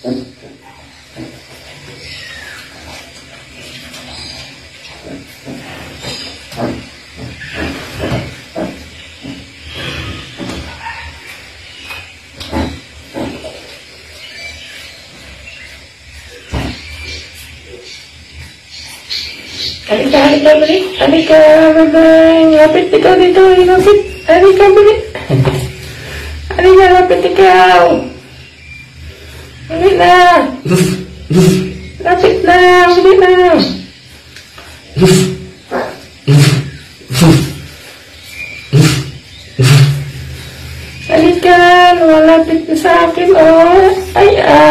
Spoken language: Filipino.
Halika, balik. Halika, bye-bye. Lapit ikaw dito, lapit. Halika, balik. Halika, lapit ikaw. Balik na. Lapit na, balik na. Halika, lumalapit na sa akin, oh. Ay,